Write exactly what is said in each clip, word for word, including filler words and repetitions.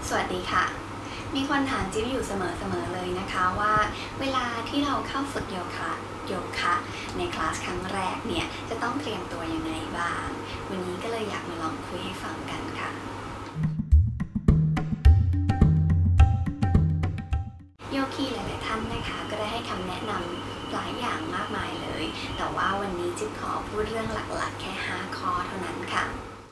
สวัสดีค่ะมีคนถามจิ๊บอยู่เสมอๆเลยนะคะว่าเวลาที่เราเข้าฝึกโยคะโยคะในคลาสครั้งแรกเนี่ยจะต้องเตรียมตัวยังไงบ้างวันนี้ก็เลยอยากมาลองคุยให้ฟังกันค่ะโยคีหลายๆท่านนะคะก็ได้ให้คำแนะนำหลายอย่างมากมายเลยแต่ว่าวันนี้จิ๊บขอพูดเรื่องหลักๆแค่ห้าข้อเท่านั้นค่ะ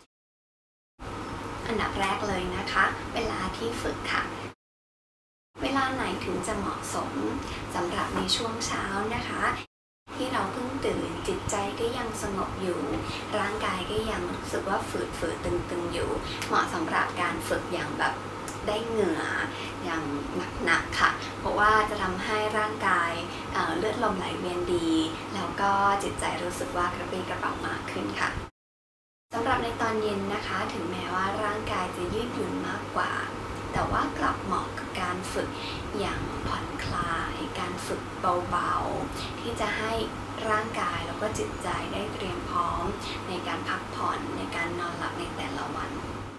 อันดับแรกเลยนะคะเวลาที่ฝึกค่ะเวลาไหนถึงจะเหมาะสมสำหรับในช่วงเช้านะคะที่เราเพิ่งตื่นจิตใจก็ยังสงบอยู่ร่างกายก็ยังรู้สึกว่าฝืดฝืดตึงๆอยู่เหมาะสำหรับการฝึกอย่างแบบได้เหงื่ออย่างหนักๆค่ะเพราะว่าจะทำให้ร่างกายเอ่อเลือดลมไหลเวียนดีแล้วก็จิตใจรู้สึกว่ากระปรี้กระเป๋ามากขึ้นค่ะสำหรับในตอนเย็นนะคะถึงแม้ว่าร่างกายจะยืดหยุ่นมากกว่าแต่ว่ากลับเหมาะกับการฝึกอย่างผ่อนคลายการฝึกเบาๆที่จะให้ร่างกายแล้วก็จิตใจได้เตรียมพร้อมในการพักผ่อนในการนอนหลับในแต่ละวัน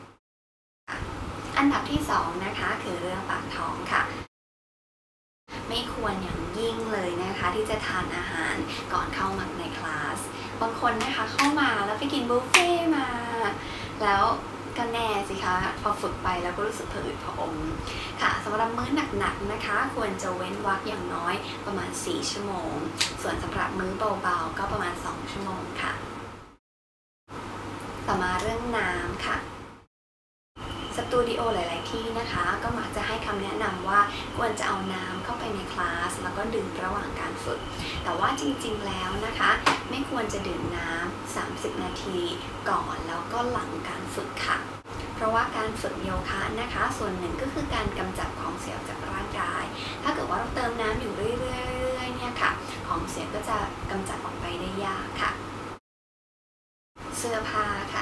อันดับที่สองนะคะคือเรื่องปากท้องค่ะไม่ควรอย่างยิ่งเลยนะคะที่จะทานอาหารก่อนเข้ามาในคลาสบางคนนะคะเข้ามาแล้วไปกินบุฟเฟ่มาแล้วก็แน่สิคะพอฝึกไปแล้วก็รู้สึกผืดผอมค่ะสำหรับมื้อหนักๆนะคะควรจะเว้นวรรคอย่างน้อยประมาณสี่ชั่วโมงส่วนสำหรับมื้อเบาๆก็ประมาณสองชั่วโมงค่ะต่อมาเรื่องน้ำค่ะสตูดิโอหลายๆที่นะคะก็มักจะให้คำแนะนำว่าควรจะเอาน้ำเข้าไปในคลาสแล้วก็ดื่มระหว่างการฝึกแต่ว่าจริงๆแล้วนะคะไม่ควรจะดื่มน้ำสามสิบนาทีก่อนแล้วก็หลังการฝึกค่ะเพราะว่าการฝึกโยคะนะคะส่วนหนึ่งก็คือการกำจัดของเสียจากร่างกายถ้าเกิดว่าเราเติมน้ำอยู่เรื่อยๆเนี่ยค่ะของเสียก็จะกำจัดออกไปได้ยากค่ะเสื้อผ้าค่ะ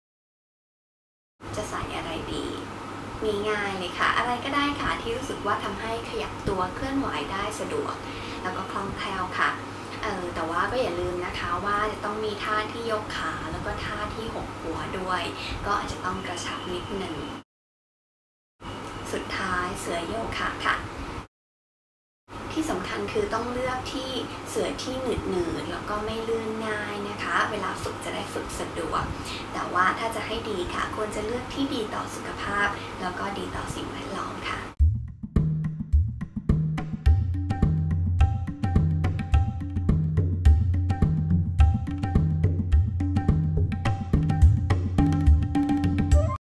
จะใส่อะไรดีมีง่ายเลยค่ะอะไรก็ได้ค่ะที่รู้สึกว่าทำให้ขยับตัวเคลื่อนไหวได้สะดวกแล้วก็คล่องแคล่วค่ะเออแต่ว่าก็อย่าลืมนะคะว่าจะต้องมีท่าที่ยกขาแล้วก็ท่าที่หกหัวด้วยก็อาจจะต้องกระชับนิดหนึ่งสุดท้ายเสื่อโยคะค่ะที่สำคัญคือต้องเลือกที่เสื่อที่หนืดหนืดแล้วก็ไม่ลื่นง่ายนะคะเวลาฝึกจะได้ฝึกสะดวกแต่ว่าถ้าจะให้ดีค่ะควรจะเลือกที่ดีต่อสุขภาพแล้วก็ดีต่อสิ่งแวดล้อมค่ะ